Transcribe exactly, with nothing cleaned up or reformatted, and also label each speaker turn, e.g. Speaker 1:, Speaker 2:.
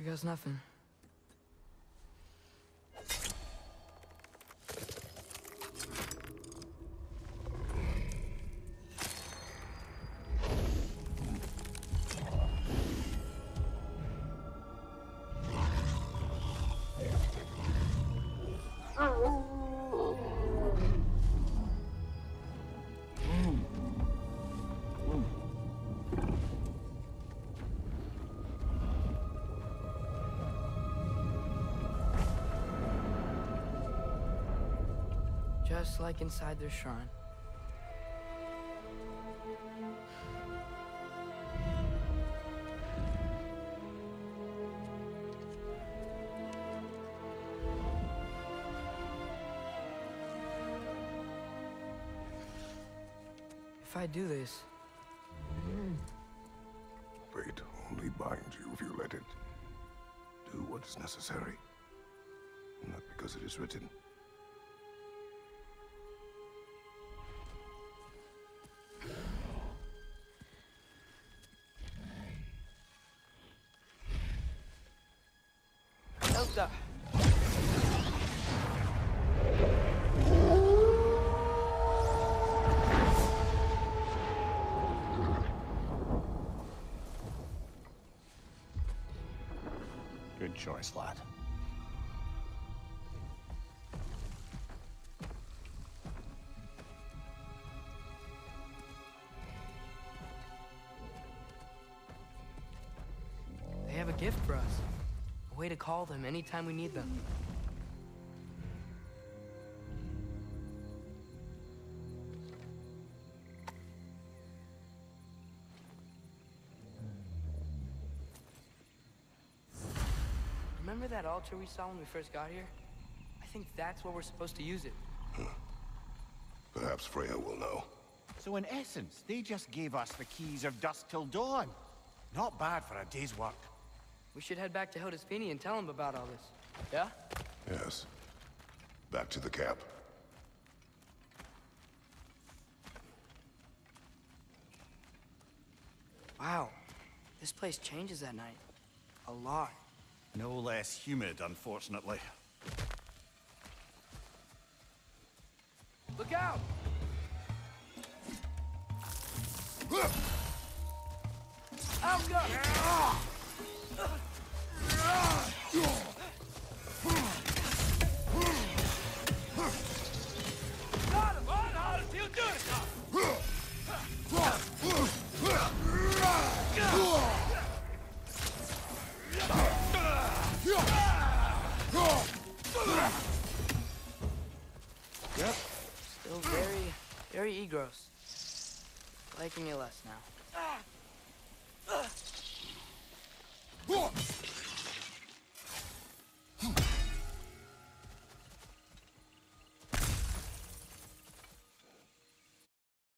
Speaker 1: goes nothing. Just like inside their shrine. If I do this...
Speaker 2: Fate only binds you if you let it. Do what is necessary. Not because it is written.
Speaker 1: Elsa!
Speaker 3: Good choice, lad.
Speaker 1: They have a gift for us. A way to call them anytime we need them. Remember that altar we saw when we first got here? I think that's where we're supposed to use it.
Speaker 2: Perhaps Freya will know.
Speaker 3: So in essence, they just gave us the keys of Dusk Till Dawn. Not bad for a day's work.
Speaker 1: We should head back to Hildisvini and tell him about all this. Yeah?
Speaker 2: Yes. Back to the camp.
Speaker 1: Wow. This place changes at night. A lot.
Speaker 3: No less humid, unfortunately.
Speaker 1: Look out! Alka! Got him! On how does he do it? Yep. Still very, very Egros. Liking you less now.